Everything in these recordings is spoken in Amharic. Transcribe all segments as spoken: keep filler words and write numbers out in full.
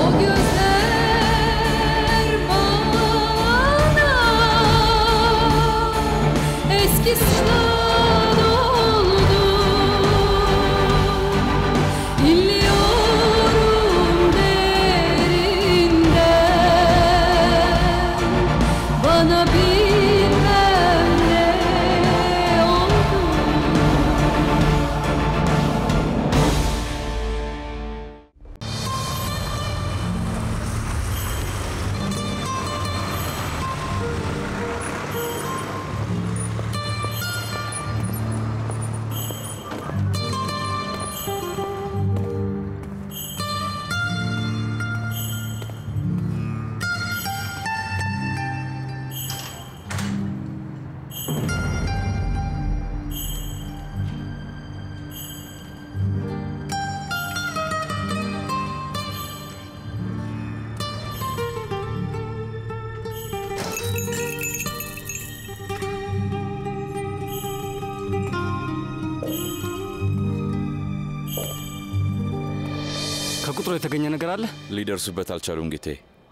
ከቁጥሩ የተገኘ ነገር አለ? ሊደርሱበት አልቻሉም ጌቴ።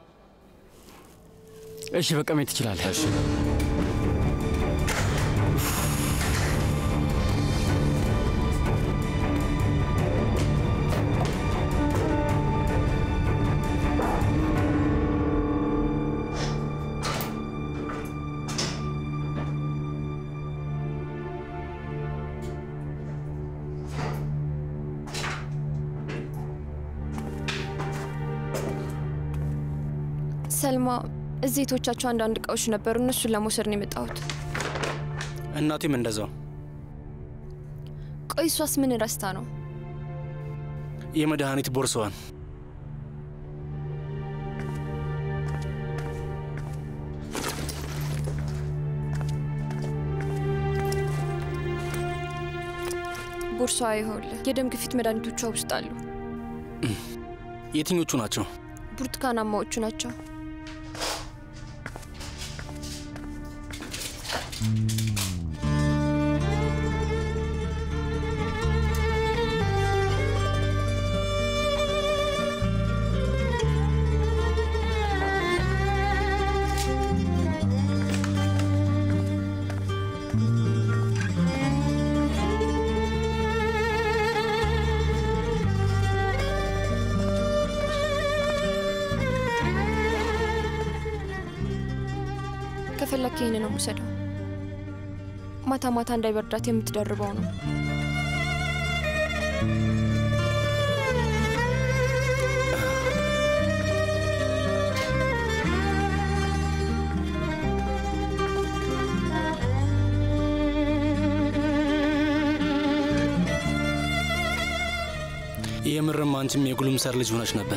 እሺ በቃ መሄድ ትችላለህ። እሺ ሰልማ እዚህ ቶቻቸው አንድ አንድ ቃዎች ነበሩ እነሱን ለመውሰድ ነው የመጣሁት። እናቴም እንደዛው። ቆይ እሷስ ምን ረስታ ነው? የመድኃኒት ቦርሳዋን። ቦርሳዋ ይኸውልህ፣ የደም ግፊት መድኃኒቶቿ ውስጥ አሉ። የትኞቹ ናቸው? ብርቱካናማዎቹ ናቸው። ከፈለክ ይሄን ነው የምሰደው። ማታ ማታ እንዳይበርዳት የምትደርበው ነው። የምርም አንቺም የጉልምሳር ልጅ ሆነሽ ነበር።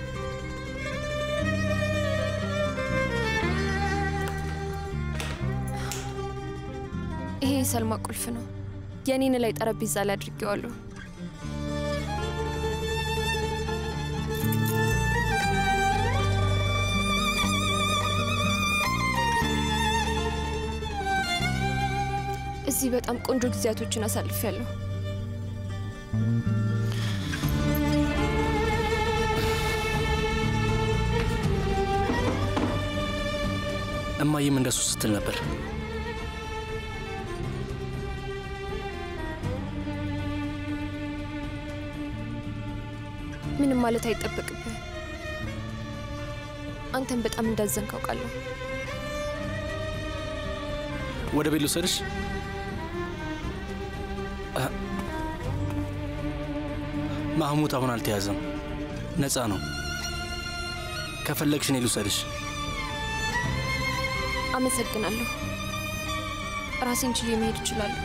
ሰልማ ቁልፍ ነው። የኔን ላይ ጠረጴዛ ላይ አድርጌዋለሁ። እዚህ በጣም ቆንጆ ጊዜያቶችን አሳልፌያለሁ። እማዬም እንደሱ ስትል ነበር። ምንም ማለት አይጠበቅብህ። አንተን በጣም እንዳዘንክ አውቃለሁ። ወደ ቤት ልውሰድሽ? ማህሙድ አሁን አልተያዘም፣ ነፃ ነው። ከፈለግሽ እኔ ልውሰድሽ። አመሰግናለሁ። ራሴን ችዬ መሄድ እችላለሁ።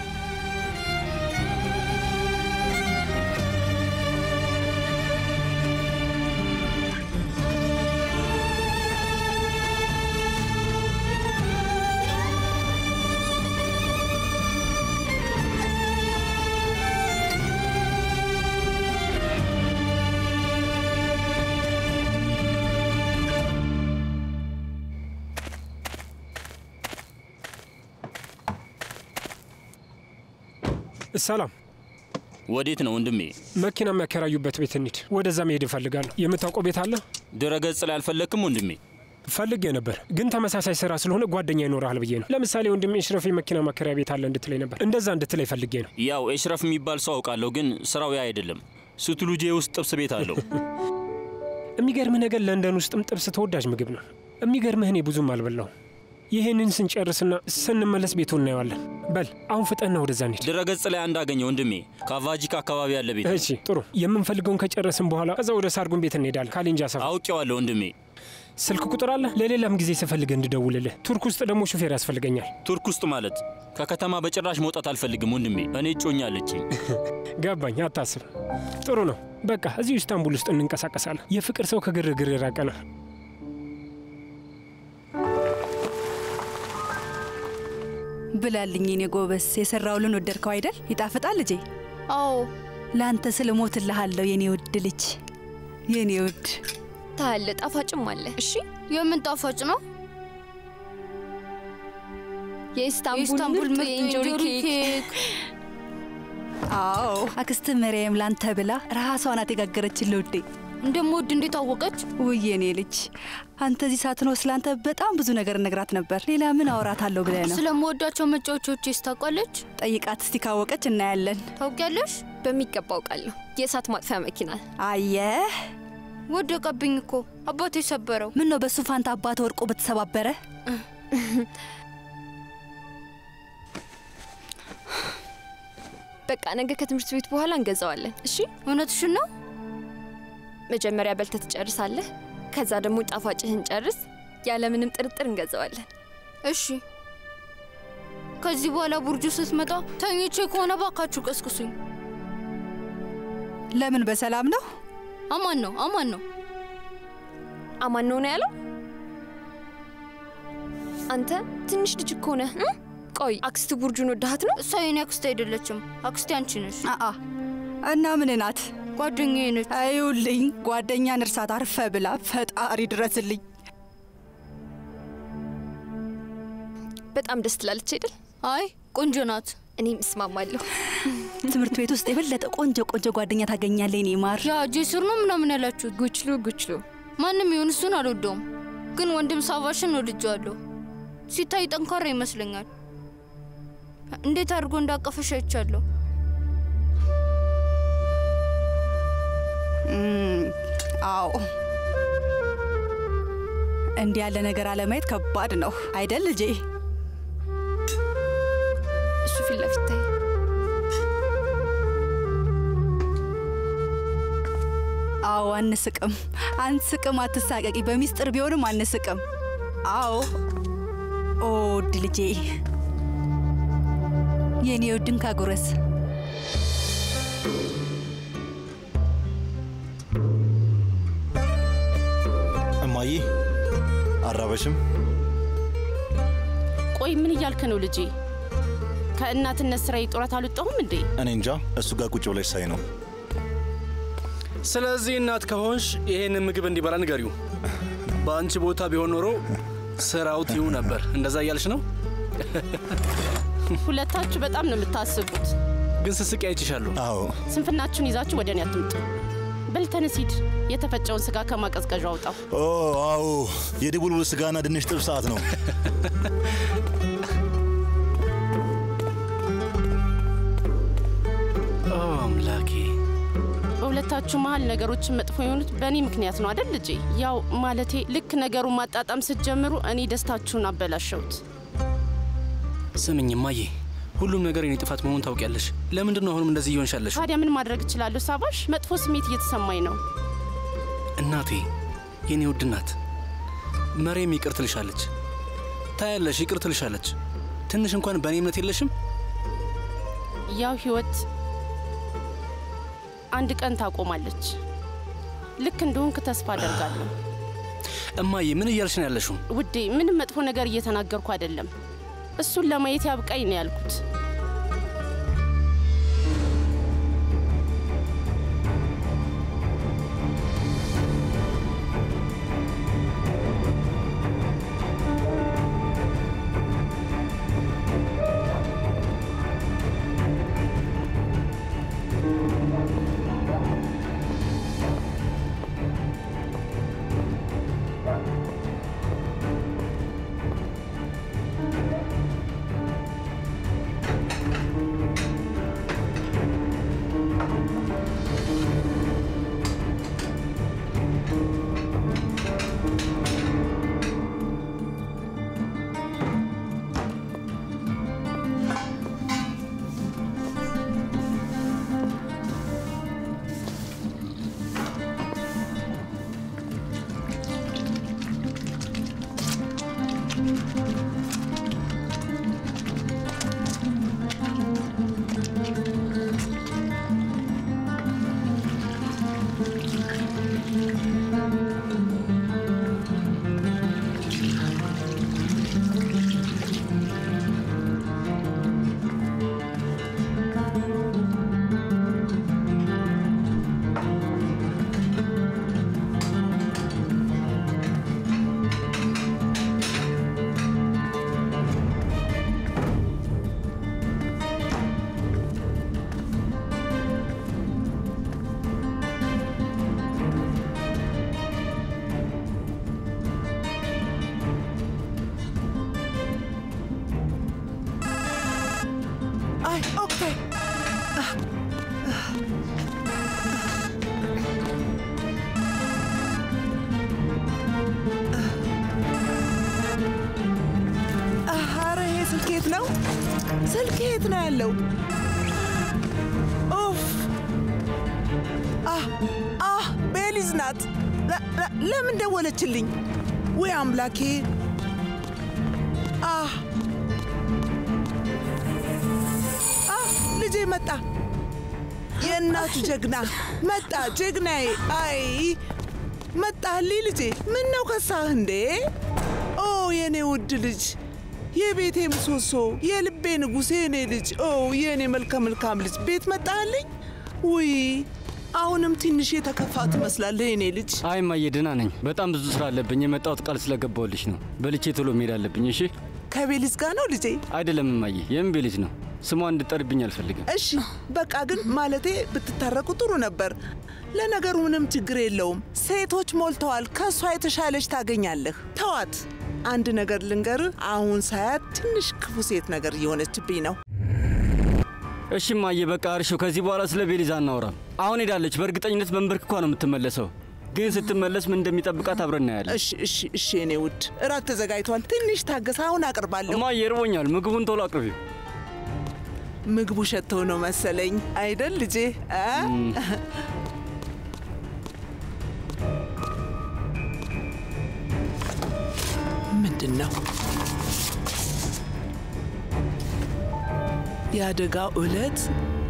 السلام ወዴት ነው ወንድሜ? መኪና የሚያከራዩበት ቤት እንሂድ። ወደዛ መሄድ እፈልጋለሁ። የምታውቀው ቤት አለ? ድረገጽ ላይ አልፈለክም ወንድሜ? ፈልጌ ነበር ግን ተመሳሳይ ስራ ስለሆነ ጓደኛ ይኖርሃል ብዬ ነው። ለምሳሌ ወንድሜ እሽረፍ መኪና ማከራያ ቤት አለ እንድትለይ ነበር። እንደዛ እንድትለይ ፈልጌ ነው። ያው እሽረፍ የሚባል ሰው አውቃለሁ ግን ስራው ያ አይደለም። ሱቱሉጄ ውስጥ ጥብስ ቤት አለው። የሚገርምህ ነገር ለንደን ውስጥም ጥብስ ተወዳጅ ምግብ ነው። የሚገርምህ እኔ ብዙም አልበላው። ይሄንን ስንጨርስና ስንመለስ ቤቱን እናየዋለን። በል አሁን ፍጠና ወደዛ እንሂድ። ድረገጽ ላይ አንዳገኘ ወንድሜ ካቫጂካ አካባቢ ያለ ቤት። እሺ ጥሩ። የምንፈልገውን ከጨረስን በኋላ ከዛ ወደ ሳርጉን ቤት እንሄዳለን። ካሊንጃ ሰፈር አውቄዋለሁ ወንድሜ። ስልክ ቁጥር አለ? ለሌላም ጊዜ ስፈልግ እንድደውልልህ። ቱርክ ውስጥ ደግሞ ሹፌር ያስፈልገኛል። ቱርክ ውስጥ ማለት ከከተማ በጭራሽ መውጣት አልፈልግም ወንድሜ። እኔ እጮኛለች። ገባኝ፣ አታስብ። ጥሩ ነው። በቃ እዚሁ ኢስታንቡል ውስጥ እንንቀሳቀሳለን። የፍቅር ሰው ከግርግር የራቀ ነው። ብላልኝ የኔ ጎበስ፣ የሰራውልን ወደድከው አይደል? ይጣፍጣል ልጄ? አዎ። ላንተ ስለሞትልሃለሁ የኔ ውድ ልጅ፣ የኔ ውድ። ታለ ጣፋጭም አለ። እሺ የምን ጣፋጭ ነው? የኢስታንቡል ምርጥ የእንጆሪ ኬክ። አዎ አክስት መሪያም ላንተ ብላ ራሷ ናት የጋገረችልህ ውዴ። እንደምወድ እንዴት አወቀች? ውይ የኔ ልጅ፣ አንተ እዚህ ሳትኖር ስላንተ በጣም ብዙ ነገር ነግራት ነበር። ሌላ ምን አወራታለሁ ብለህ ነው? ስለምወዳቸው መጫወቻዎችስ ታውቃለች? ጠይቃት እስቲ፣ ካወቀች እናያለን። ታውቂያለሽ? በሚገባ አውቃለሁ። የእሳት ማጥፊያ መኪና። አየህ ወደቀብኝ እኮ አባቴ ሰበረው። ምን ነው በሱ ፋንታ አባት ወርቆ በተሰባበረ? በቃ ነገ ከትምህርት ቤት በኋላ እንገዛዋለን። እሺ እውነትሽን ነው? መጀመሪያ በልተህ ትጨርሳለህ። ከዛ ደግሞ ጣፋጭህን ጨርስ። ያለምንም ጥርጥር እንገዛዋለን። እሺ። ከዚህ በኋላ ቡርጁ ስትመጣ ተኝቼ ከሆነ ባካችሁ ቀስቅሱኝ። ለምን? በሰላም ነው? አማን ነው፣ አማን ነው። አማን ነው ነው ያለው? አንተ ትንሽ ልጅ እኮ ነህ። ቆይ አክስት ቡርጁን ወዳሃት ነው? እሷ የኔ አክስት አይደለችም። አክስቴ አንቺ ነሽ። አአ እና ምን ናት? ጓደኛዬ ነች። አይውልኝ፣ ጓደኛን እርሳት። አርፈ ብላ። ፈጣሪ ድረስልኝ። በጣም ደስ ትላለች አይደል? አይ ቆንጆ ናት። እኔም እስማማለሁ። ትምህርት ቤት ውስጥ የበለጠ ቆንጆ ቆንጆ ጓደኛ ታገኛለህ የኔ ማር። ያ ጄሱር ነው ምናምን ያላችሁት? ጉችሉ ጉችሉ። ማንም ይሁን እሱን አልወደውም፣ ግን ወንድም ሳቫሽን ወድጄዋለሁ። ሲታይ ጠንካራ ይመስለኛል። እንዴት አድርጎ እንዳቀፈሽ አይቻለሁ። አዎ እንዲህ ያለ ነገር አለማየት ከባድ ነው አይደል ልጄ? እሱ ፊት ለፊት ታይ። አዎ አንስቅም፣ አንስቅም። አትሳቀቂ። በሚስጥር ቢሆንም አንስቅም። አዎ ኦ ውድ ልጄ፣ የኔ ውድን ካጉረስ። እማዬ አራበሽም? ቆይ ምን እያልክ ነው ልጄ? ከእናትነት ስራዬ ጡረታ አልወጣሁም እንዴ? እኔ እንጃ፣ እሱ ጋር ቁጭ ብለሽ ሳይ ነው። ስለዚህ እናት ከሆንሽ ይሄንን ምግብ እንዲበላ ንገሪው። በአንቺ ቦታ ቢሆን ኖሮ ስራው ትዩ ነበር። እንደዛ እያልሽ ነው? ሁለታችሁ በጣም ነው የምታስቡት። ግን ስስቅ አይችሻለሁ። አዎ ስንፍናችሁን ይዛችሁ ወደ እኔ አትምጡ። በልተንስ ሂድ። የተፈጨውን ስጋ ከማቀዝቀዣው አውጣው። ኦ አዎ፣ የድቡልቡል ስጋና ድንች ጥብስ ሰዓት ነው። ኦ አምላኬ፣ በሁለታችሁ መሀል ነገሮችን መጥፎ የሆኑት በእኔ ምክንያት ነው አይደል ልጄ? ያው ማለቴ ልክ ነገሩን ማጣጣም ስትጀምሩ እኔ ደስታችሁን አበላሸሁት። ስምኝ እማዬ፣ ሁሉም ነገር የኔ ጥፋት መሆኑን ታውቂያለሽ። ለምንድን ነው አሁንም እንደዚህ እየሆንሻለሽ? ታዲያ ምን ማድረግ እችላለሁ ሳባሽ? መጥፎ ስሜት እየተሰማኝ ነው። እናቴ፣ የኔ ውድ እናት፣ መሬም ይቅር ትልሻለች። ታያለሽ፣ ይቅር ትልሻለች። ትንሽ እንኳን በእኔ እምነት የለሽም? ያው ህይወት አንድ ቀን ታቆማለች። ልክ እንደሆንክ ተስፋ አደርጋለሁ። እማዬ፣ ምን እያልሽ ነው ያለሽው? ውዴ፣ ምንም መጥፎ ነገር እየተናገርኩ አይደለም። እሱን ለማየት ያብቃኝ ነው ያልኩት። ስልክ የት ነው ያለው? ኡፍ! አህ አህ ቤሊዝ ናት። ለምን ደወለችልኝ? ወይ አምላኬ! አህ አህ ልጄ መጣ። የእናቱ ጀግና መጣ። ጀግናዬ! አይ መጣልኝ ልጄ። ምን ነው ከሳህ እንዴ? ኦ የኔ ውድ ልጅ፣ የቤቴ ምሰሶ፣ የልቤ ንጉሴ፣ የኔ ልጅ። ኦ የኔ መልካም መልካም ልጅ፣ ቤት መጣልኝ። ውይ አሁንም ትንሽ የተከፋ ትመስላለህ የኔ ልጅ። አይ ማዬ ደህና ነኝ። በጣም ብዙ ስራ አለብኝ። የመጣሁት ቃል ስለገባሁልሽ ነው። በልቼ ቶሎ መሄድ አለብኝ። እሺ። ከቤሊዝ ጋር ነው ልጄ? አይደለም ማዬ፣ የምን ቤሊዝ ነው? ስሟን እንድጠርብኝ አልፈልግም። እሺ በቃ ግን ማለቴ ብትታረቁ ጥሩ ነበር። ለነገሩ ምንም ችግር የለውም። ሴቶች ሞልተዋል። ከሷ የተሻለች ታገኛለህ። ተዋት። አንድ ነገር ልንገርህ፣ አሁን ሳያት ትንሽ ክፉ ሴት ነገር እየሆነችብኝ ነው። እሺ ማዬ በቃ እርሺው። ከዚህ በኋላ ስለ ቤሊዝ አናወራም። አሁን ሄዳለች። በእርግጠኝነት መንበርክኳ ነው የምትመለሰው። ግን ስትመለስ ምን እንደሚጠብቃት አብረን እናያለን። እሺ እሺ እሺ የኔ ውድ፣ እራት ተዘጋጅቷል። ትንሽ ታገስ፣ አሁን አቅርባለሁ። ማዬ እርቦኛል። ምግቡን ቶሎ አቅርቢው። ምግቡ ሸተው ነው መሰለኝ አይደል ልጄ? ምንድን ነው? የአደጋው ዕለት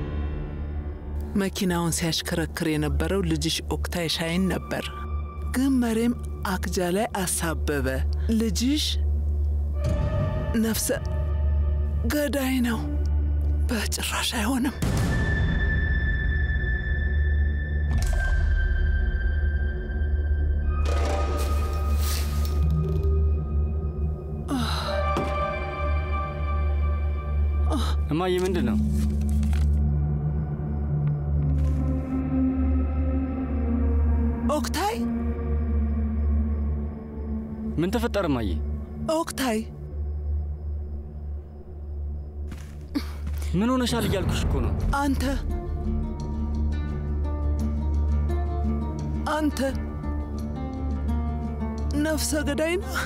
መኪናውን ሲያሽከረክር የነበረው ልጅሽ ኦክታይ ሻይን ነበር። ግን መሬም አክጃ ላይ አሳበበ። ልጅሽ ነፍሰ ገዳይ ነው። በጭራሽ አይሆንም። እማዬ ምንድን ነው? ኦክታይ ምን ተፈጠረ እማዬ? ኦክታይ ምን ሆነሻል እያልኩሽ እኮ ነው። አንተ አንተ ነፍሰ ገዳይ ነህ።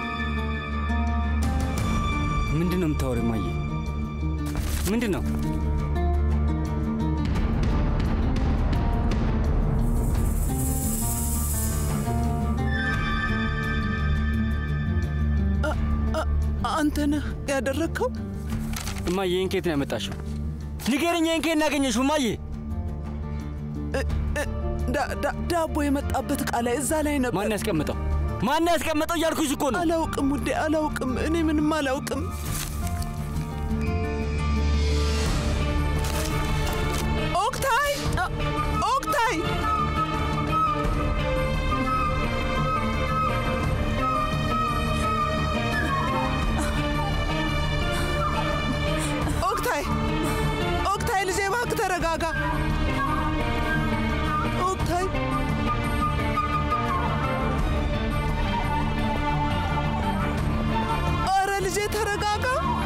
ምንድን ነው የምታወሪው እማዬ? ምንድን ነው? አንተ ነህ ያደረግከው? እማዬ ይህን ከየት ነው ያመጣሽው? ንገረኝ፣ ይህን ከየት እናገኘሽው እማዬ? ዳቦ የመጣበት ዕቃ ላይ እዛ ላይ ነበር። ማን ያስቀምጠው? ማን ያስቀምጠው እያልኩሽ እኮ ነው። አላውቅም ውዴ፣ አላውቅም። እኔ ምንም አላውቅም። ኦክታይ ኦክታይ ኦክታይ ኦክታይ ልጄ እባክህ ተረጋጋ። ኦክታይ ኧረ ልጄ ተረጋጋ።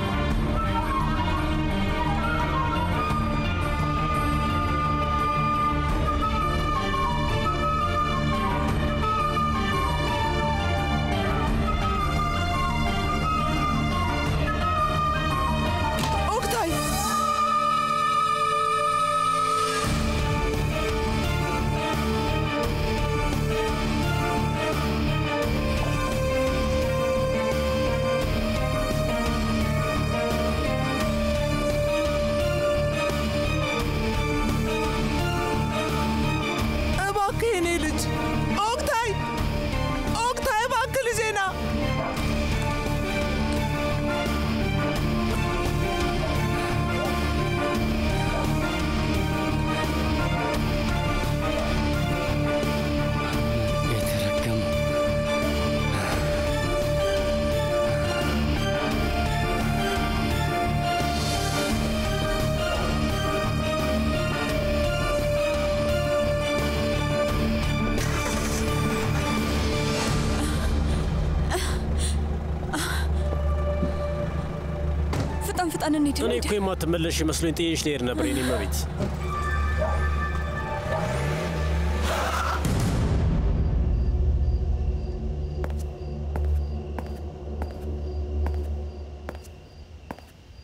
ፈጣን እንሂድ። እኔ እኮ የማትመለሽ መስሎኝ ጥዬሽ ልሄድ ነበር የኔ መቤት።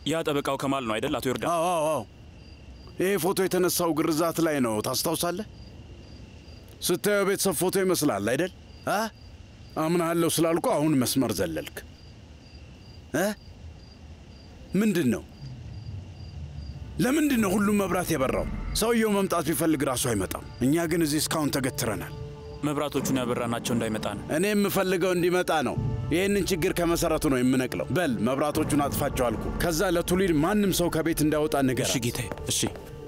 ያ ጠበቃው ከማል ነው አይደል? አቶ ይርዳል። አዎ አዎ አዎ። ይሄ ፎቶ የተነሳው ግርዛት ላይ ነው። ታስታውሳለህ? ስታየው ቤተሰብ ፎቶ ይመስላል አይደል? አ አምናለሁ ስላልኩ አሁን መስመር ዘለልክ እ ምንድን ነው? ለምንድን ነው ሁሉም መብራት የበራው? ሰውየው መምጣት ቢፈልግ ራሱ አይመጣም። እኛ ግን እዚህ እስካሁን ተገትረናል። መብራቶቹን ያበራናቸው እንዳይመጣ ነው። እኔ የምፈልገው እንዲመጣ ነው። ይህንን ችግር ከመሰረቱ ነው የምነቅለው። በል መብራቶቹን አጥፋቸው አልኩ። ከዛ ለቱሊን ማንም ሰው ከቤት እንዳይወጣ ንገራት። እሺ ጌታዬ፣ እሺ።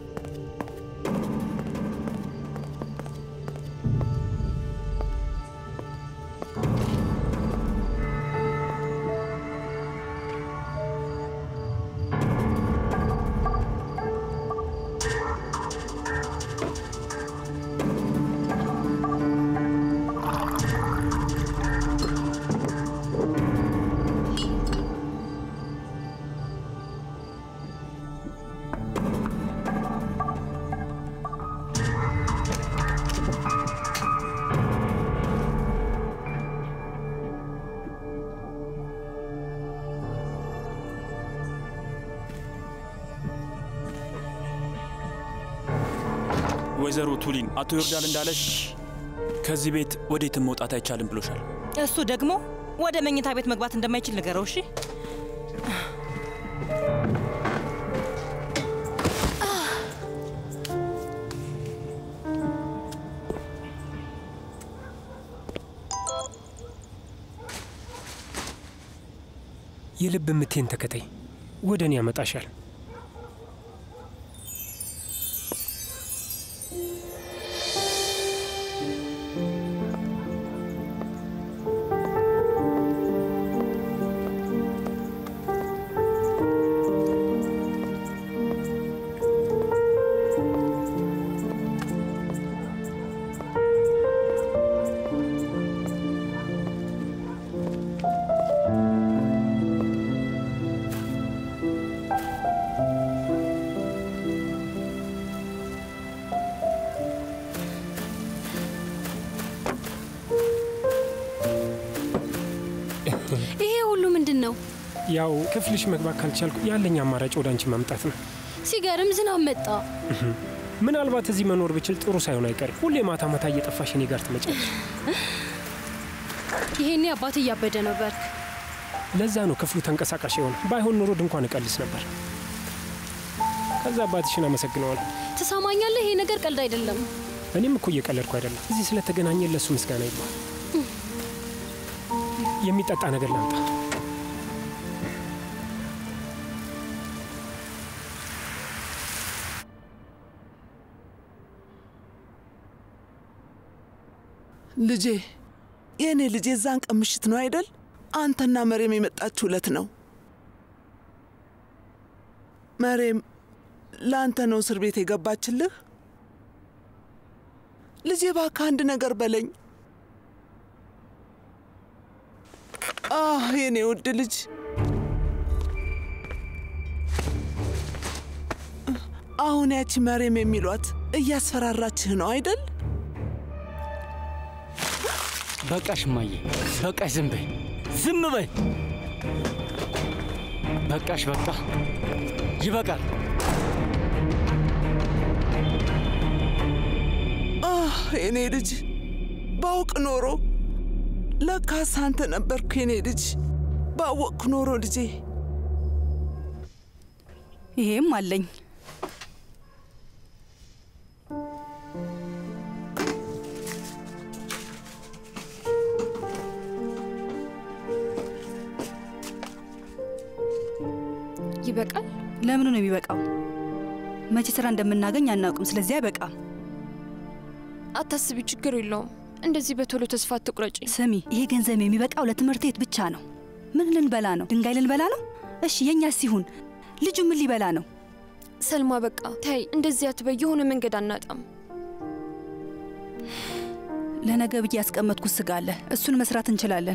ወይዘሮ ቱሊን አቶ ይርዳል እንዳለሽ ከዚህ ቤት ወዴትም መውጣት አይቻልም ብሎሻል። እሱ ደግሞ ወደ መኝታ ቤት መግባት እንደማይችል ንገረው። እሺ የልብ ምቴን ተከታይ ወደ እኔ ያመጣሻል። ያው ክፍልሽ መግባት ካልቻልኩ ያለኝ አማራጭ ወደ አንቺ ማምጣት ነው። ሲገርም ዝናብ መጣ። ምናልባት እዚህ መኖር ብችል ጥሩ ሳይሆን አይቀርም። ሁሌ ማታ ማታ እየጠፋሽ እኔ ጋር ትመጫለሽ። ይሄኔ አባት እያበደ ነው በርክ። ለዛ ነው ክፍሉ ተንቀሳቃሽ የሆነ። ባይሆን ኑሮ ድንኳን እቀልስ ነበር። ከዛ አባትሽን አመሰግነዋለሁ። ትሰማኛለህ? ይሄ ነገር ቀልድ አይደለም። እኔም እኮ እየቀለድኩ አይደለም። እዚህ ስለተገናኘን ለሱ ምስጋና ይባል። የሚጠጣ ነገር ላምጣ። ልጄ የኔ ልጄ ዛን ቀን ምሽት ነው አይደል? አንተና መሬም የመጣችሁ ዕለት ነው። መሬም ለአንተ ነው እስር ቤት የገባችልህ። ልጄ እባክህ አንድ ነገር በለኝ። አህ የኔ ውድ ልጅ፣ አሁን ያቺ መሬም የሚሏት እያስፈራራችህ ነው አይደል? በቃሽ እማዬ፣ በቃሽ። ዝም በይ፣ ዝም በይ። በቃሽ፣ በቃ ይበቃል። አህ የኔ ልጅ፣ ባውቅ ኖሮ ለካስ አንተ ነበርኩ የኔ ልጅ። ባወቅኩ ኖሮ ልጄ። ይሄም አለኝ። ይበቃል። ለምን ነው የሚበቃው? መቼ ስራ እንደምናገኝ አናውቅም። ስለዚህ አይበቃም። አታስቢ፣ ችግር የለውም። እንደዚህ በቶሎ ተስፋ አትቁረጪ። ስሚ፣ ይሄ ገንዘብ የሚበቃው ለትምህርት ቤት ብቻ ነው። ምን ልንበላ ነው? ድንጋይ ልንበላ ነው? እሺ የኛ ሲሆን ልጁ ምን ሊበላ ነው? ሰልማ በቃ ታይ፣ እንደዚህ አትበይ። የሆነ መንገድ አናጣም። ለነገ ብዬ ያስቀመጥኩት ስጋ አለ። እሱን መስራት እንችላለን።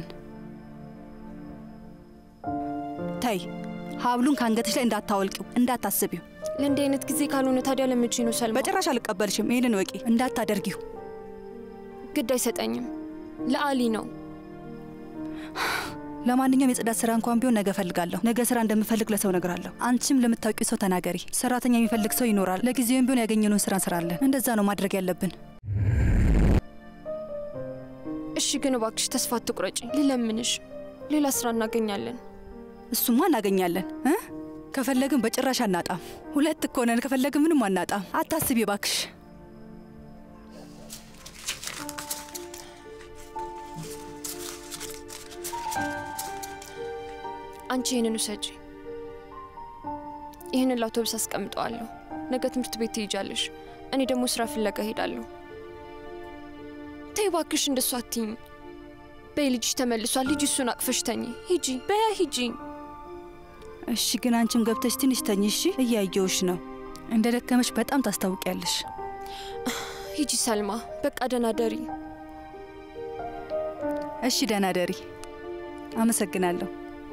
ታይ፣ ሀብሉን ከአንገትሽ ላይ እንዳታወልቂው፣ እንዳታስቢው። ለእንዲህ አይነት ጊዜ ካልሆነ ታዲያ ለመቼ ነው ሰልማ? በጭራሽ አልቀበልሽም። ይሄንን ወቂ፣ እንዳታደርጊው። ግድ አይሰጠኝም። ለአሊ ነው። ለማንኛውም የጽዳት ስራ እንኳን ቢሆን ነገ ፈልጋለሁ። ነገ ስራ እንደምፈልግ ለሰው ነግራለሁ። አንቺም ለምታውቂው ሰው ተናገሪ። ሰራተኛ የሚፈልግ ሰው ይኖራል። ለጊዜውም ቢሆን ያገኘነውን ስራ እንሰራለን። እንደዛ ነው ማድረግ ያለብን። እሺ ግን እባክሽ ተስፋ አትቁረጪ። ልለምንሽ፣ ሌላ ስራ እናገኛለን። እሱማ እናገኛለን እ ከፈለግን በጭራሽ አናጣም። ሁለት እኮ ነን። ከፈለግን ምንም አናጣም። አታስቢ እባክሽ። አንቺ ይህንን ውሰጂ። ይህንን ለአውቶቡስ አስቀምጠዋለሁ። ነገ ትምህርት ቤት ትሄጃለሽ። እኔ ደግሞ ስራ ፍለጋ ሄዳለሁ። ተይ እባክሽ እንደሱ አትይኝ። በይ ልጅሽ ተመልሷል። ልጅ እሱን አቅፈሽ ተኚ። ሂጂ በያ ሂጂ። እሺ ግን አንቺም ገብተሽ ትንሽ ተኚ እሺ? እያየሁሽ ነው። እንደ ደከመሽ በጣም ታስታውቂያለሽ። ሂጂ ሰልማ። በቃ ደህና ደሪ። እሺ ደህና ደሪ። አመሰግናለሁ።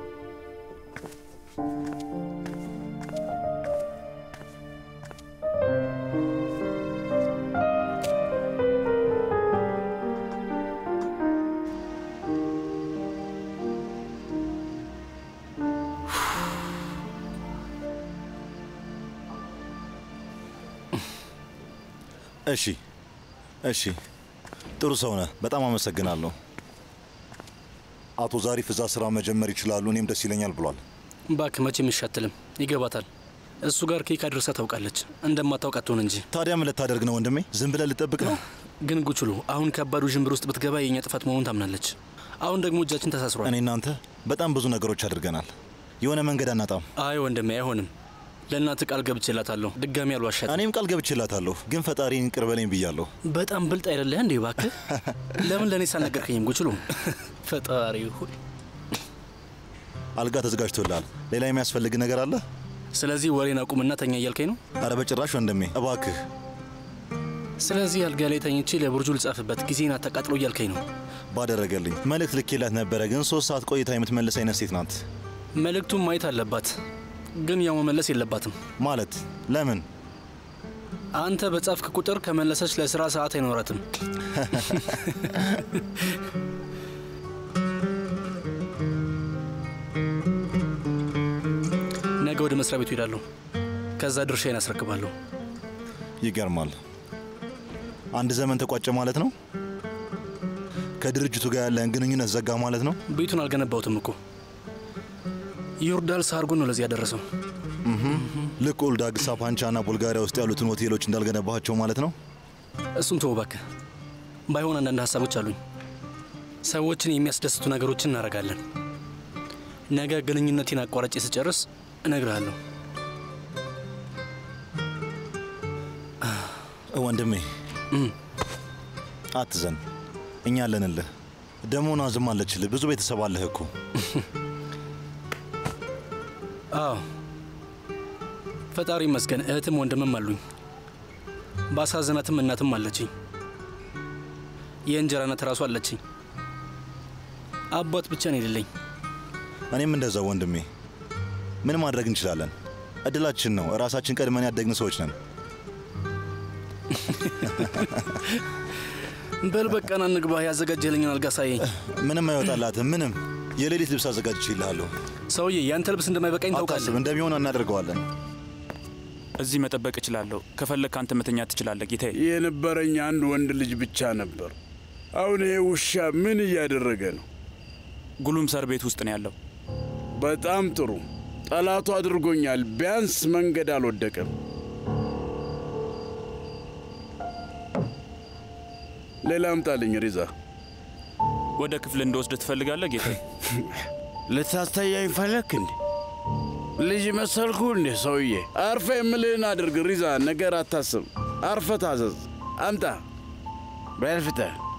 እሺ እሺ፣ ጥሩ ሰው ነህ። በጣም አመሰግናለሁ። አቶ ዛሪፍ እዛ ስራ መጀመር ይችላሉ። እኔም ደስ ይለኛል ብሏል። ባክ መቼም ይሻትልም ይገባታል። እሱ ጋር ኬክ አድርሳ ታውቃለች። እንደማታውቅ አትሆን እንጂ። ታዲያ ምን ልታደርግ ነው ወንድሜ? ዝም ብለህ ልጠብቅ ነው? ግን ጉችሉ አሁን ከባዱ ዥንብር ውስጥ ብትገባ የኛ ጥፋት መሆኑን ታምናለች። አሁን ደግሞ እጃችን ተሳስሯል። እኔ እናንተ በጣም ብዙ ነገሮች አድርገናል። የሆነ መንገድ አናጣም። አይ ወንድሜ አይሆንም። ለእናት ቃል ገብቼላታለሁ። ድጋሚ አልዋሻት። እኔም ቃል ገብቼላታለሁ። ግን ፈጣሪን ይቅር በለኝ ብያለሁ። በጣም ብልጥ አይደለህ እንዴ? እባክህ ለምን ለእኔ ሳልነገርከኝም? ጉችሉ ፈጣሪ ሆይ። አልጋ ተዘጋጅቶልሃል። ሌላ የሚያስፈልግ ነገር አለ? ስለዚህ ወሬን አቁምና ተኛ እያልከኝ ነው? አረ በጭራሽ ወንድሜ እባክህ። ስለዚህ አልጋ ላይ ተኝቼ ለቡርጁ ልጻፍበት ጊዜን አታቃጥሎ እያልከኝ ነው? ባደረገልኝ መልእክት ልኬላት ነበረ፣ ግን ሶስት ሰዓት ቆይታ የምትመልስ አይነት ሴት ናት። መልእክቱን ማየት አለባት፣ ግን ያው መመለስ የለባትም። ማለት ለምን? አንተ በጻፍክ ቁጥር ከመለሰች ለስራ ሰዓት አይኖራትም። ነገ ወደ መስሪያ ቤቱ ሄዳለሁ። ከዛ ድርሻዬን አስረክባለሁ። ይገርማል። አንድ ዘመን ተቋጨ ማለት ነው። ከድርጅቱ ጋር ያለን ግንኙነት ዘጋ ማለት ነው። ቤቱን አልገነባሁትም እኮ ዮርዳል ሳርጎን ነው ለዚህ ያደረሰው። ልክ ኦልዳግ ሳፓንቻና ቡልጋሪያ ውስጥ ያሉትን ሆቴሎች እንዳልገነባቸው ማለት ነው። እሱን ተው እባክህ። ባይሆን አንዳንድ ሀሳቦች አሉኝ። ሰዎችን የሚያስደስቱ ነገሮችን እናደርጋለን። ነገ ግንኙነቴን አቋራጭ ስጨርስ እነግርሃለሁ። ወንድሜ አትዘን፣ እኛ አለንልህ። ደግሞ ናዝም አለችልህ። ብዙ ቤተሰብ አለህ እኮ። አዎ ፈጣሪ ይመስገን። እህትም ወንድምም አሉኝ። ባሳዝናትም እናትም አለችኝ። የእንጀራ እናት ራሱ አለችኝ። አባት ብቻ ነው የሌለኝ። እኔም እንደዛው ወንድሜ። ምን ማድረግ እንችላለን? እድላችን ነው። ራሳችን ቀድመን ያደግን ሰዎች ነን። በል በቃና እንግባ። ያዘጋጀልኝን አልጋ ሳየኝ። ምንም አይወጣላትም። ምንም የሌሊት ልብስ አዘጋጅቼልሃለሁ። ሰውዬ ያንተ ልብስ እንደማይበቃኝ ታውቃለህ። እንደሚሆን እናደርገዋለን። እዚህ መጠበቅ እችላለሁ። ከፈለክ አንተ መተኛት ትችላለህ ጌታዬ። የነበረኝ አንድ ወንድ ልጅ ብቻ ነበር። አሁን ይሄ ውሻ ምን እያደረገ ነው? ጉሉም ሰር ቤት ውስጥ ነው ያለው። በጣም ጥሩ። ጠላቱ አድርጎኛል። ቢያንስ መንገድ አልወደቀም። ሌላ አምጣልኝ ሪዛ። ወደ ክፍል እንደወስድ ትፈልጋለህ ጌታዬ? ልታስተያኝ ፈለክ እንዴ? ልጅ መሰልኩ እንዴ ሰውዬ? አርፈ የምልህን አድርግ ሪዛ። ነገር አታስብ። አርፈ ታዘዝ። አምጣ በልፍተ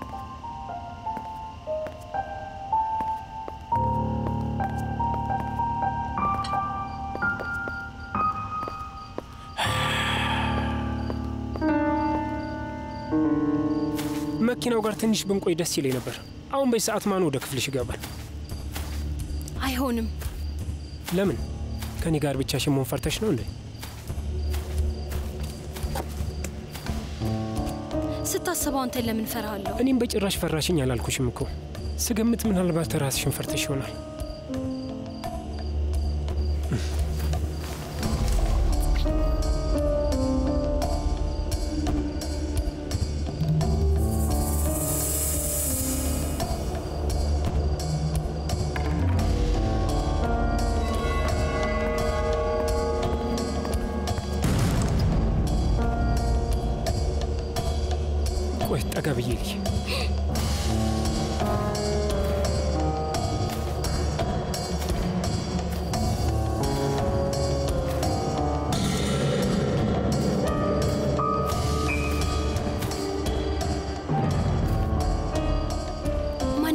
መኪናው ጋር ትንሽ ብንቆይ ደስ ይለኝ ነበር። አሁን በዚህ ሰዓት ማን ወደ ክፍልሽ ይገባል? አይሆንም። ለምን? ከኔ ጋር ብቻሽን መሆን ፈርተሽ ነው እንዴ? ስታስበው አንተን ለምን ፈራሃለሁ? እኔም በጭራሽ ፈራሽኝ አላልኩሽም እኮ። ስገምት ምናልባት ራስሽን ፈርተሽ ይሆናል።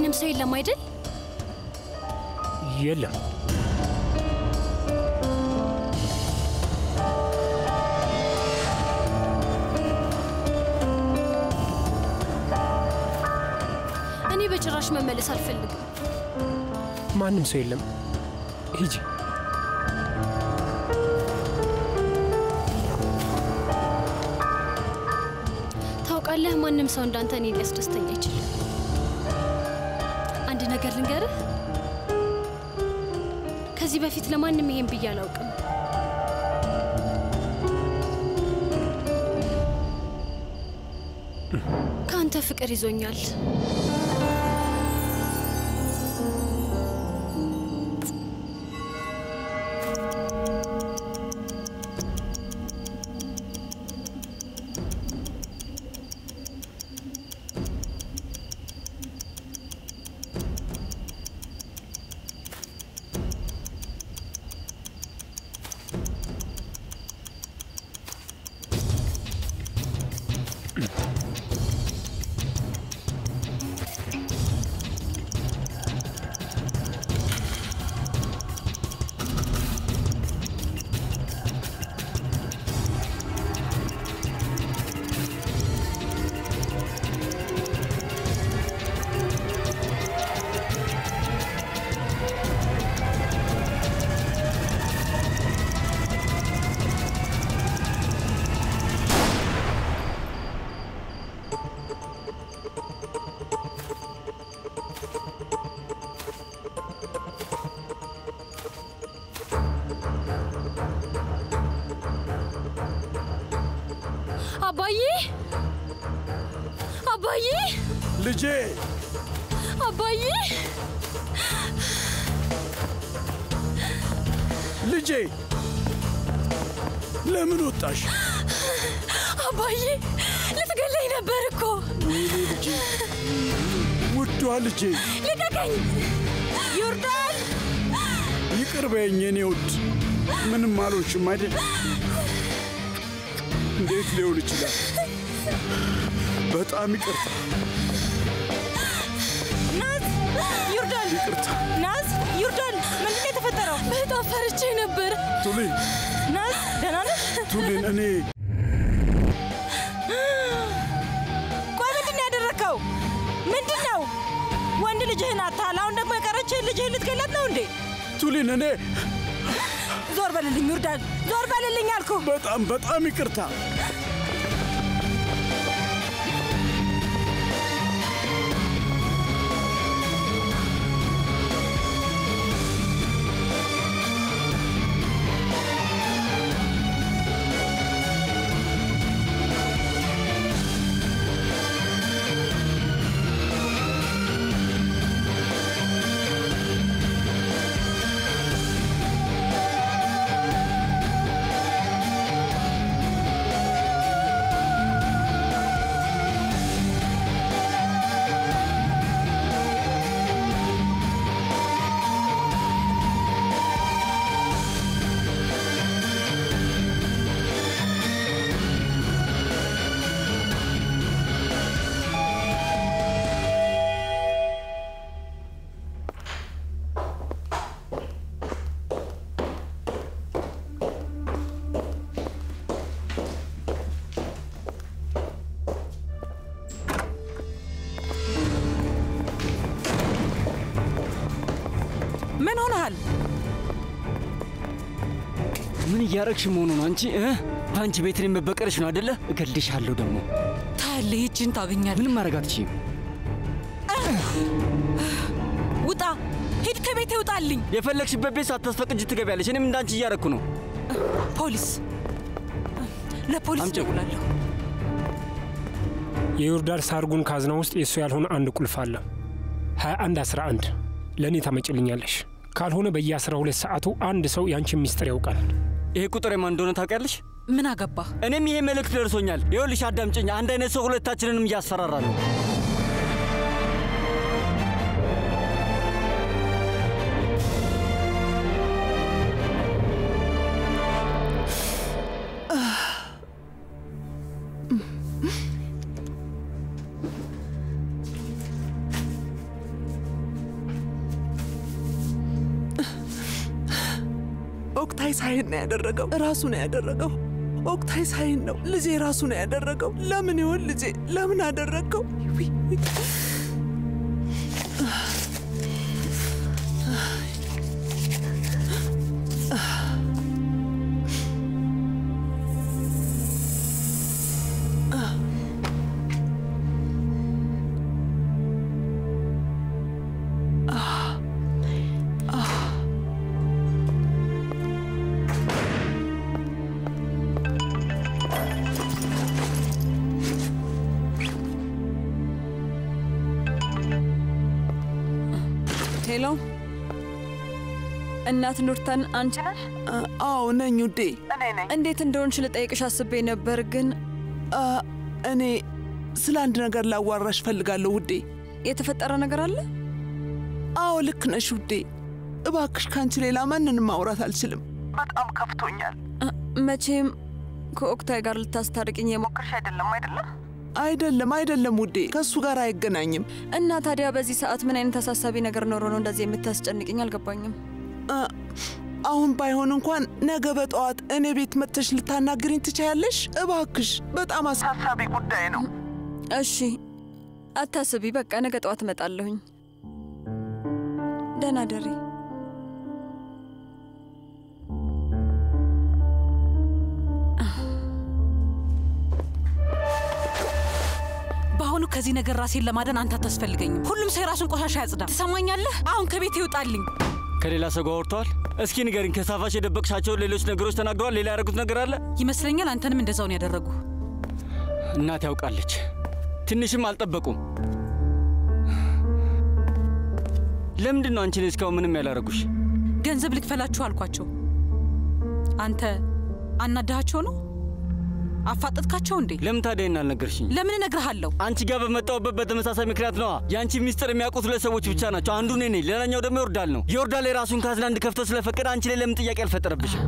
ማንም ሰው የለም አይደል? የለም። እኔ በጭራሽ መመለስ አልፈልግም። ማንም ሰው የለም። ሂጂ። ታውቃለህ፣ ማንም ሰው እንዳንተ እኔን ሊያስደስተኝ አይችልም። አንድ ነገር ልንገርህ፣ ከዚህ በፊት ለማንም ይሄን ብዬ አላውቅም። ከአንተ ፍቅር ይዞኛል። አባዬ አባዬ ልጄ አባዬ ልጄ ለምን ወጣሽ? አባዬ ልትገለኝ ነበር እኮ። ወይኔ ልጄ፣ ውዷ ልጄ ልቀቀኝ! ዮርዳን ይቅር በይኝ የኔ ውድ። ምንም አልሆንሽም አይደል? እንዴት ሊሆን ይችላል? በጣም ይቅርታ ናዝ። ዮርዳን ይቅርታ ናዝ። ዮርዳን ምንድን ነው የተፈጠረው? በጣም ፈርቼ ነበር። ቱሊን ናዝ፣ ደህና ነሽ? ቱሊን እኔ ቆይ፣ ምንድን ነው ያደረግከው? ምንድን ነው? ወንድ ልጅህን አታል፣ አሁን ደግሞ የቀረችህን ልጅህን ልትገላት ነው እንዴ? ቱሊን እኔ ዞር በልልኝ ዮርዳን፣ ዞር በልልኝ አልኩ። በጣም በጣም ይቅርታ። ምን ሆነሃል? ምን እያረግሽ መሆኑ ነው አንቺ? አንቺ ቤትን የመበቀልሽ ነው አይደለ? እገልሻለሁ ደግሞ ታያለህ። ይህችን ታገኛለህ። ምንም ማድረግ አትችይም። ውጣ! ሂድ ከቤቴ ውጣልኝ! የፈለግሽበት ቤት ሳታስፈቅጂ ትገቢያለሽ። እኔም እንዳንቺ እያረኩ ነው። ፖሊስ፣ ለፖሊስ እደውላለሁ። የዮርዳን ሳርጉን ካዝና ውስጥ የእሱ ያልሆነ አንድ ቁልፍ አለ። ሀያ አንድ አስራ አንድ ለእኔ ታመጭልኛለሽ። ካልሆነ በየአስራ ሁለት ሰዓቱ አንድ ሰው ያንቺን ሚስጥር ያውቃል። ይሄ ቁጥር የማን እንደሆነ ታውቂያለሽ? ምን አገባ? እኔም ይሄ መልእክት ደርሶኛል። ይኸውልሽ አዳምጪኝ። አንድ አይነት ሰው ሁለታችንንም እያስፈራራ ነው። ኦክታይ ሳይን ነው ያደረገው። ራሱ ነው ያደረገው። ኦክታይ ሳይን ነው ልጄ ራሱ ነው ያደረገው። ለምን ይሆን ልጄ? ለምን አደረገው? ሄሎ እናት ኑርተን አንቺ ነሽ? አዎ ነኝ ውዴ። እኔ ነኝ። እንዴት እንደሆንሽ ልጠይቅሽ አስቤ ነበር ግን እኔ ስለ አንድ ነገር ላዋራሽ ፈልጋለሁ ውዴ። የተፈጠረ ነገር አለ? አዎ ልክ ነሽ ውዴ። እባክሽ ካንቺ ሌላ ማንንም ማውራት አልችልም። በጣም ከፍቶኛል። መቼም ከኦክታይ ጋር ልታስታርቅኝ የሞከርሽ አይደለም አይደለም? አይደለም አይደለም ውዴ፣ ከሱ ጋር አይገናኝም። እና ታዲያ በዚህ ሰዓት ምን አይነት አሳሳቢ ነገር ኖሮ ነው እንደዚህ የምታስጨንቅኝ? አልገባኝም። አሁን ባይሆን እንኳን ነገ በጠዋት እኔ ቤት መጥተሽ ልታናግሪኝ ትችያለሽ? እባክሽ፣ በጣም አሳሳቢ ጉዳይ ነው። እሺ አታስቢ፣ በቃ ነገ ጠዋት እመጣለሁኝ። ደህና ደሪ። በአሁኑ ከዚህ ነገር ራሴን ለማዳን አንተ አታስፈልገኝም። ሁሉም ሰው የራሱን ቆሻሻ ያጽዳ። ትሰማኛለህ? አሁን ከቤት ይውጣልኝ። ከሌላ ሰው ጋር አውርተዋል? እስኪ ንገሪኝ። ከሳፋሽ የደበቅሻቸውን ሌሎች ነገሮች ተናግረዋል? ሌላ ያደረጉት ነገር አለ? ይመስለኛል አንተንም እንደዛው ነው ያደረጉ። እናት ያውቃለች። ትንሽም አልጠበቁም። ለምንድን ነው አንቺን እስካሁን ምንም ያላረጉሽ? ገንዘብ ልክፈላችሁ አልኳቸው። አንተ አናዳሃቸው ነው? አፋጠጥካቸው እንዴ? ለምን ታዲያ አልነገርሽኝ? ለምን እነግርሃለሁ? አንቺ ጋር በመጣሁበት በተመሳሳይ ምክንያት ነዋ። የአንቺ ሚስጥር የሚያውቁት ሁለት ሰዎች ብቻ ናቸው። አንዱ እኔ ነኝ፣ ሌላኛው ደግሞ ይወርዳል ነው። ይወርዳል የራሱን ካዝና እንድከፍተው ስለፈቀደ አንቺ ላይ ለምን ጥያቄ አልፈጠረብሽም?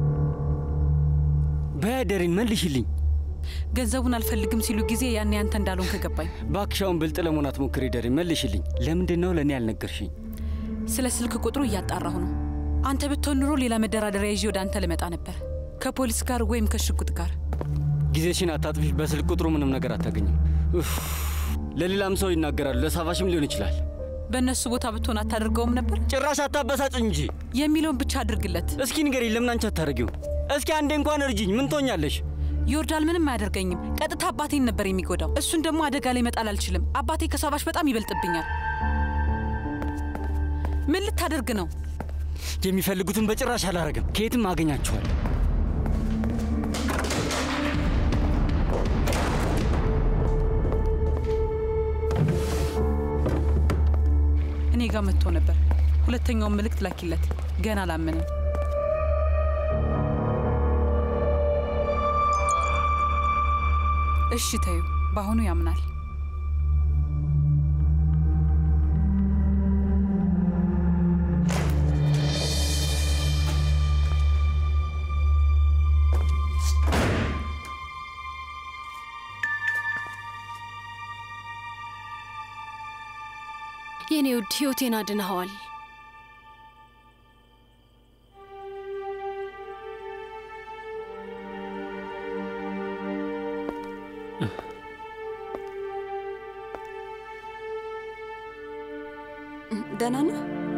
በደሪን መልሽልኝ። ገንዘቡን አልፈልግም ሲሉ ጊዜ ያኔ አንተ እንዳልሆንክ ገባኝ። ባክሻውን ብልጥ ለመሆን አትሞክሪ ደሪን፣ መልሽልኝ። ለምንድን ነው ለእኔ ያልነገርሽኝ? ስለ ስልክ ቁጥሩ እያጣራሁ ነው። አንተ ብትሆን ኑሮ ሌላ መደራደሪያ ይዤ ወደ አንተ ልመጣ ነበር፣ ከፖሊስ ጋር ወይም ከሽጉጥ ጋር። ጊዜሽን አታጥፊ። በስልክ ቁጥሩ ምንም ነገር አታገኝም። ለሌላም ሰው ይናገራሉ፣ ለሳፋሽም ሊሆን ይችላል። በእነሱ ቦታ ብትሆን አታደርገውም ነበር? ጭራሽ አታበሳጭ እንጂ የሚለውን ብቻ አድርግለት። እስኪ ንገሪኝ፣ ለምን አንቺ አታደርጊው? እስኪ አንዴ እንኳን እርጅኝ። ምን ትሆኛለሽ? ይወርዳል ምንም አያደርገኝም። ቀጥታ አባቴን ነበር የሚጎዳው። እሱን ደግሞ አደጋ ላይ መጣል አልችልም። አባቴ ከሳፋሽ በጣም ይበልጥብኛል። ምን ልታደርግ ነው? የሚፈልጉትን በጭራሽ አላረግም። ከየትም አገኛቸዋለሁ። እኔ ጋር መጥቶ ነበር። ሁለተኛውን መልእክት ላኪለት። ገና አላመነም። እሺ ተዩ፣ በአሁኑ ያምናል። የኔ ውድ ህይወቴን አድነኸዋል። ደህና ነህ?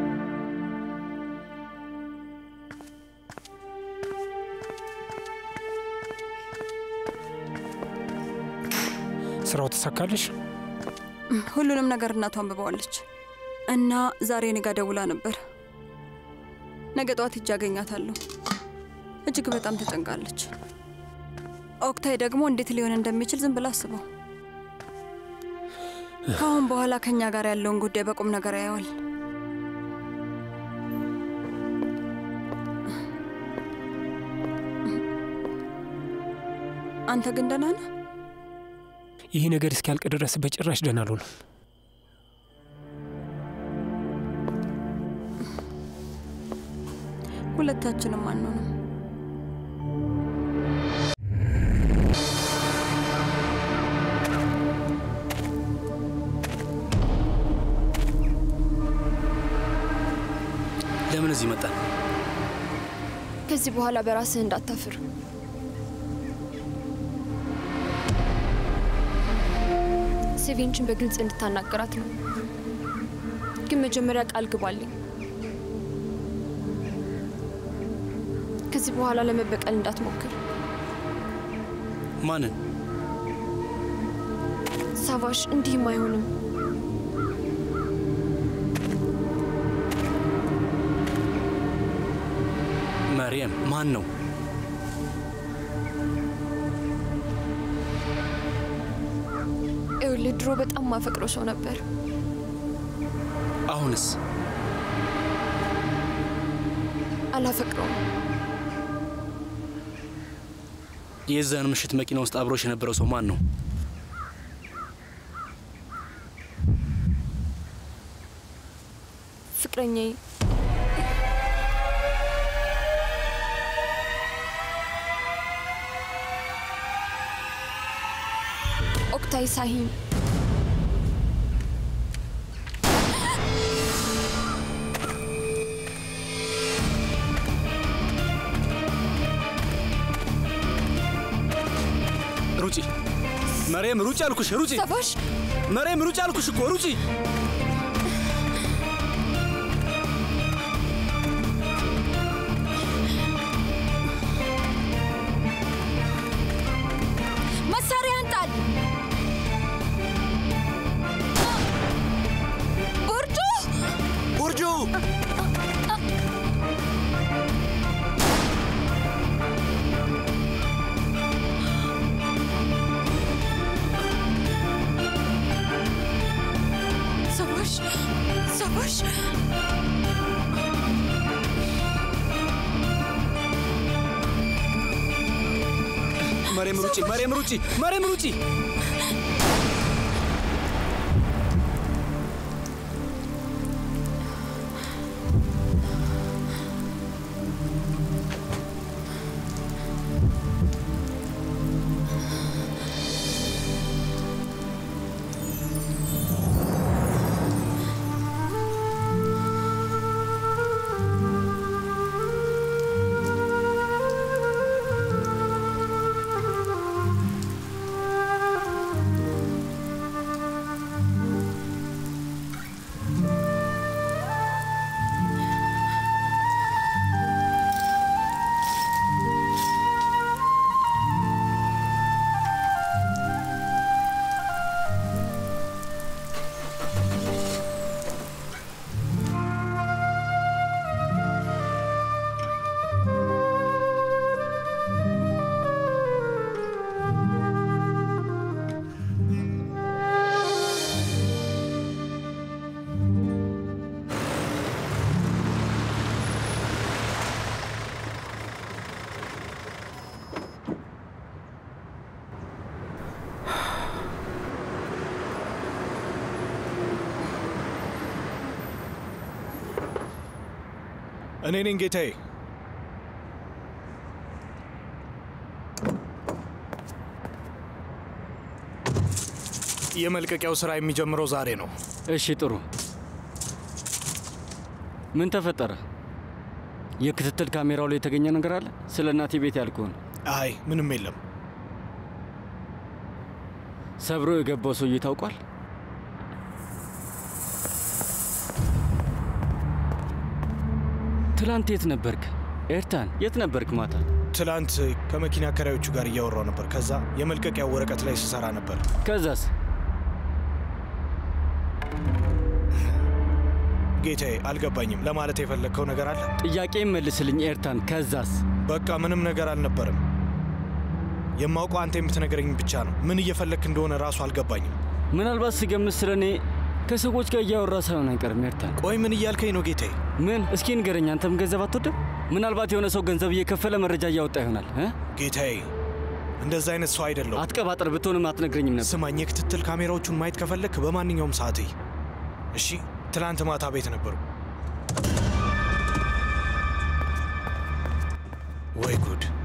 ስራው ተሳካልሽ? ሁሉንም ነገር እናቷ አንብበዋለች እና ዛሬ እኔ ጋር ደውላ ነበር። ነገ ጠዋት ሂጅ አገኛታለሁ። እጅግ በጣም ተጨንቃለች። ኦክታይ ደግሞ እንዴት ሊሆን እንደሚችል ዝም ብላ አስበው። ከአሁን በኋላ ከኛ ጋር ያለውን ጉዳይ በቁም ነገር ያየዋል። አንተ ግን ደህና ነህ? ይህ ነገር እስኪያልቅ ድረስ በጭራሽ ደህና አልሆንም። ሁለታችንም አንሆንም። ለምን እዚህ መጣ? ከዚህ በኋላ በራስህ እንዳታፍር። ሴቪንችን በግልጽ እንድታናገራት ነው። ግን መጀመሪያ ቃል ግባልኝ። ከዚህ በኋላ ለመበቀል እንዳትሞክር። ማንን? ሳቫሽ እንዲህም አይሆንም። መርየም ማን ነው? ይኸውልህ ድሮ በጣም ማፈቅረው ሰው ነበር። አሁንስ? አላፈቅረውም። የዛን ምሽት መኪና ውስጥ አብሮሽ የነበረው ሰው ማን ነው? ፍቅረኛዬ። ኦክታይ ሳሂን። ሩጪ መርየም፣ ሩጪ አልኩሽ፣ ሩጪ። ሳቫሽ፣ መርየም ሩጪ አልኩሽ እኮ፣ ሩጪ። መሳሪያህን ጣል። ቡርጁ፣ ቡርጁ። ሳቫሽ፣ ሳቫሽ። መርየም ሩጪ፣ መርየም ሩጪ፣ መርየም ሩጪ። እኔ ነኝ ጌታዬ። የመልቀቂያው ስራ የሚጀምረው ዛሬ ነው። እሺ ጥሩ። ምን ተፈጠረ? የክትትል ካሜራው ላይ የተገኘ ነገር አለ? ስለ እናቴ ቤት ያልኩህን። አይ ምንም የለም። ሰብሮ የገባው ሰውዬ ታውቋል? ትላንት የት ነበርክ? ኤርታን የት ነበርክ ማታ? ትላንት ከመኪና አከራዮቹ ጋር እያወራው ነበር። ከዛ የመልቀቂያው ወረቀት ላይ ስሰራ ነበር። ከዛስ? ጌታዬ አልገባኝም። ለማለት የፈለግከው ነገር አለ? ጥያቄ መልስልኝ ኤርታን። ከዛስ? በቃ ምንም ነገር አልነበረም። የማውቀው አንተ የምትነግረኝ ብቻ ነው። ምን እየፈለግክ እንደሆነ ራሱ አልገባኝም። ምናልባት ስገምት ስለ እኔ ከሰዎች ጋር እያወራ ሳይሆን አይቀርም ኤርታን። ቆይ ምን እያልከኝ ነው ጌታዬ? ምን? እስኪ ንገረኝ። አንተም ገንዘብ አትወድም? ምናልባት የሆነ ሰው ገንዘብ እየከፈለ መረጃ እያወጣ ይሆናል። ጌታዬ እንደዛ አይነት ሰው አይደለሁም። አትቀባጥር። ብትሆንም አትነግረኝም ነበር። ስማኝ፣ የክትትል ካሜራዎቹን ማየት ከፈለክ በማንኛውም ሰዓት እሺ? ትላንት ማታ ቤት ነበሩ። ወይ ጉድ!